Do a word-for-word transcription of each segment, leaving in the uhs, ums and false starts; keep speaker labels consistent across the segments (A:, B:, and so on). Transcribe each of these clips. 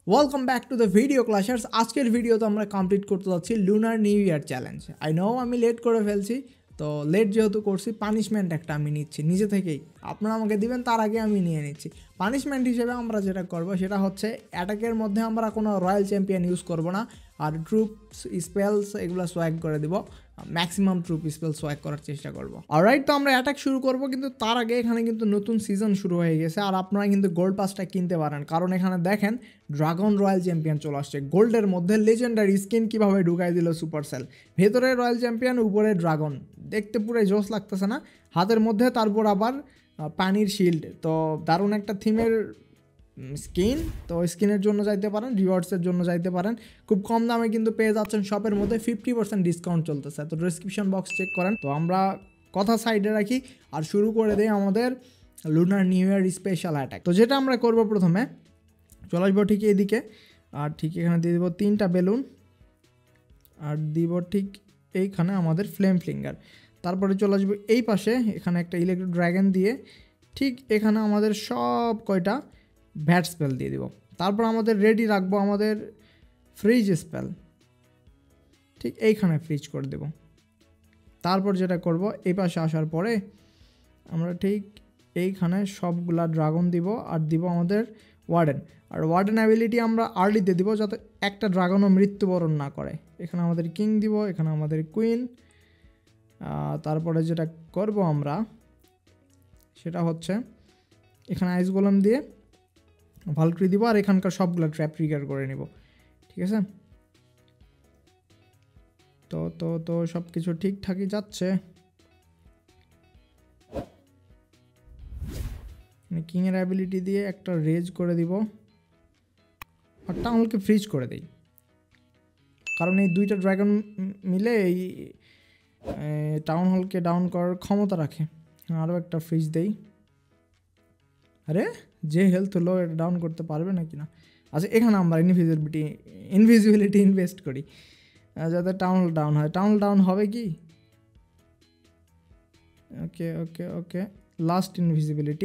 A: Welcome back to the video clashers. আজকের video তো আমরা কমপ্লিট করতে যাচ্ছি lunar new year challenge. I know আমি লেট করে ফেলছি, তো লেট যেহেতু করছি পানিশমেন্ট একটা আমি নিচ্ছি নিজে থেকেই। আপনারা আমাকে দিবেন তার আগে আমি নিয়ে নিচ্ছি। পানিশমেন্ট হিসেবে আমরা যেটা করব সেটা হচ্ছে অ্যাটাকের মধ্যে আমরা কোনো রয়্যাল চ্যাম্পিয়ন ইউজ করব না, আর ট্রুপস স্পেলস এগুলো সোয়াগ করে দিব। ম্যাক্সিমাম ট্রুপ স্পেল সোয়াগ করার চেষ্টা করব। অলরাইট, তো আমরা অ্যাটাক শুরু করব, কিন্তু তার আগে এখানে কিন্তু নতুন সিজন শুরু হয়ে গেছে আর আপনারা কিন্তু গোল্ড পাসটা কিনতে পারেন, কারণ এখানে দেখেন ড্রাগন রয়্যাল চ্যাম্পিয়ন চলে আসছে। গোল্ডের মধ্যে লেজেন্ডারি স্কিন কীভাবে ঢুকাই দিল সুপারসেল। ভেতরে রয়্যাল চ্যাম্পিয়ন, উপরে ড্রাগন, দেখতে পুরো জোস লাগতেছে না? হাতের মধ্যে তারপর আবার পানির শিল্ড, তো দারুণ একটা থিমের স্কিন। তো স্কিনের জন্য যাইতে পারেন, রিওয়ার্ডসের জন্য যাইতে পারেন। খুব কম দামে কিন্তু পেয়ে যাচ্ছেন শপের মধ্যে, ফিফটি পার্সেন্ট ডিসকাউন্ট চলতেছে। তো ডিসক্রিপশন বক্স চেক করেন। তো আমরা কথা সাইডে রাখি আর শুরু করে দিই আমাদের lunar new year special attack. তো যেটা আমরা করব, প্রথমে চলে আসবো ঠিক এদিকে, আর ঠিক এখানে দিয়ে দেবো তিনটা বেলুন, আর দিব ঠিক এইখানে আমাদের ফ্লেম ফিঙ্গার। তারপরে চলে আসবো এই পাশে, এখানে একটা ইলেকট্রো ড্র্যাগন দিয়ে ঠিক এখানে আমাদের সব কয়টা ব্যাট স্পেল দিয়ে দিব। তারপর আমাদের রেডি রাখবো আমাদের ফ্রিজ স্পেল, ঠিক এইখানে ফ্রিজ করে দেব। তারপর যেটা করব, এই পাশে আসার পরে আমরা ঠিক এইখানে সবগুলা ড্রাগন দিব, আর দিব আমাদের ওয়ার্ডেন। আর ওয়ার্ডেন অ্যাবিলিটি আমরা আর্লিতে দিব, যাতে একটা ড্রাগনও মৃত্যুবরণ না করে। এখানে আমাদের কিং দিব, এখানে আমাদের কুইন। তারপরে যেটা করব আমরা সেটা হচ্ছে এখানে আইস গোলাম দিয়ে ভালক্রি দিব, আর এখানকার সবগুলো ট্র্যাপ ট্রিগার করে নেব। ঠিক আছে, তো তো তো সব কিছু ঠিকঠাকই যাচ্ছে। কিংয়ের অ্যাবিলিটি দিয়ে একটা রেজ করে দিব, আর টাউন হলকে ফ্রিজ করে দেই, কারণ এই দুইটা ড্রাগন মিলে এই টাউন হলকে ডাউন করার ক্ষমতা রাখে। আরও একটা ফ্রিজ দেই। আরে যে হেলথ হলো এটা ডাউন করতে পারবে নাকি না? আচ্ছা, এখানে আমরা ইনভিজিবিলিটি ইনভিজিবিলিটি ইনভেস্ট করি যাতে টাউন হল ডাউন হয়। টাউন ডাউন হবে কি? ওকে ওকে ওকে লাস্ট ইনভিজিবিলিটি।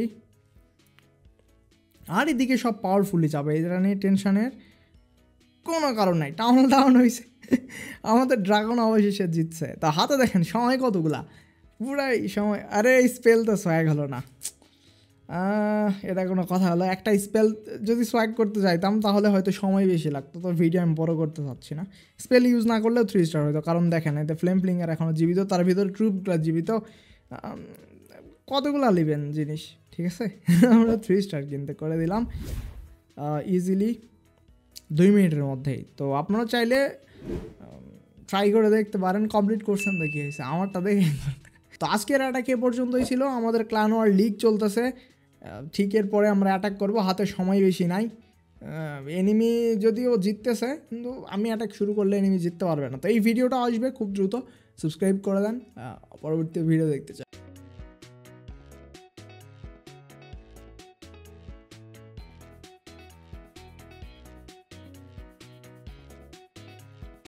A: আর এদিকে সব পাওয়ারফুলি যাবে, এটা নিয়ে টেনশনের কোনো কারণ নাই। টাউন ডাউন হয়েছে, আমাদের ড্রাগন অবশেষে জিতছে। তা হাতে দেখেন সময় কতগুলা, পুরাই সময়। আরে স্পেল তো সোয়াগ হলো না, এটা কোনো কথা হলো? একটা স্পেল যদি সোয়াগ করতে যাইতাম তাহলে হয়তো সময় বেশি লাগতো, তো ভিডিও আমি বড় করতে চাচ্ছি না। স্পেল ইউজ না করলেও থ্রি স্টার হইতো, কারণ দেখেন এতে ফ্লেম ফ্লিঙ্গার এখনও জীবিত, তার ভিতরে ট্রুপগুলো জীবিত। কতগুলা নেবেন জিনিস, ঠিক আছে? আমরা থ্রি স্টার কিনতে করে দিলাম ইজিলি দুই মিনিটের মধ্যেই। তো আপনারা চাইলে ট্রাই করে দেখতে পারেন। কমপ্লিট করছেন তো কী হয়েছে, আমারটা দেখে। তো আজকের অ্যাটাক এ পর্যন্তই ছিল। আমাদের ক্লান ওয়ার লিগ চলতেছে, ঠিক এরপরে আমরা অ্যাটাক করব। হাতে সময় বেশি নাই। এনিমি যদিও জিততেছে, কিন্তু আমি অ্যাটাক শুরু করলে এনিমি জিততে পারবে না। তো এই ভিডিওটা আসবে খুব দ্রুত, সাবস্ক্রাইব করে দেন পরবর্তী ভিডিও দেখতে চাই।